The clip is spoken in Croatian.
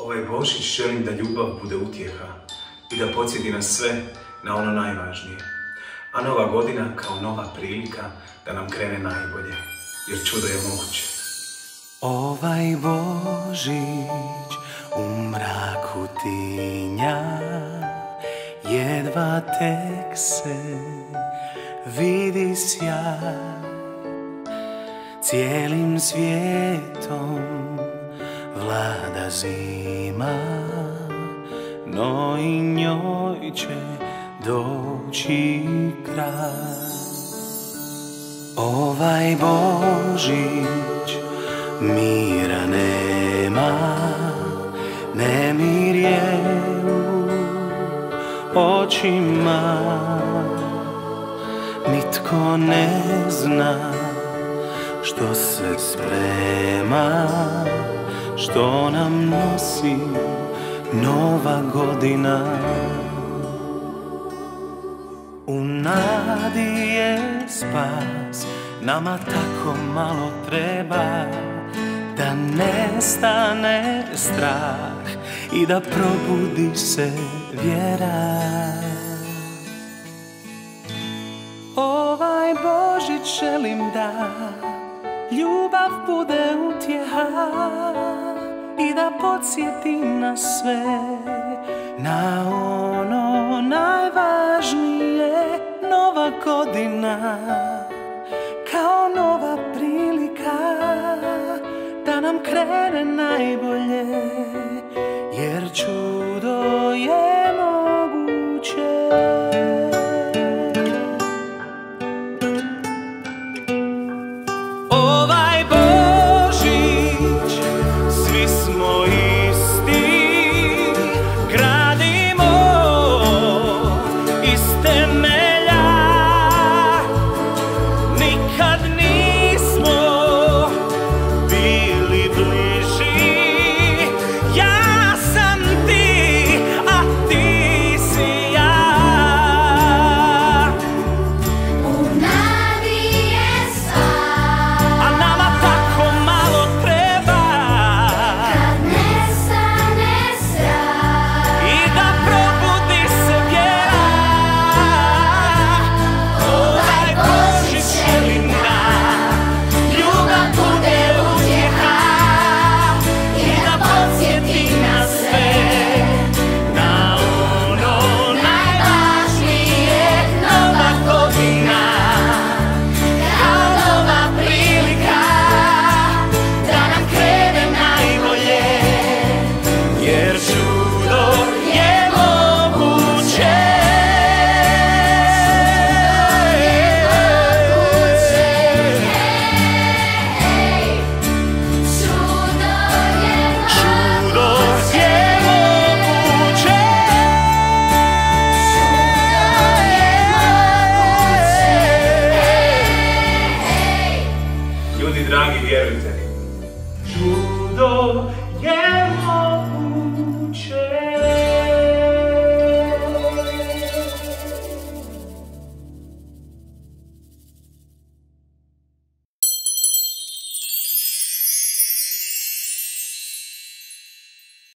Ovaj Božić želim da ljubav bude utjeha i da podsjeti nas sve na ono najvažnije. A nova godina kao nova prilika da nam krene najbolje, jer čudo je moguće. Ovaj Božić u mraku tinja, jedva tek se vidi sjaj. Cijelim svijetom vlada zima, no i njoj će doći kraj. Ovaj Božić mira nema, nemir je u očima. Nitko ne zna što se sprema, što nam nosi nova godina. U nadi je spas, nama tako malo treba, da nestane strah i da probudi se vjera. Ovaj Božić želim da ljubav bude utjeha i da podsjeti nas sve na ono najvažnije. Nova godina kao nova prilika da nam krene najbolje.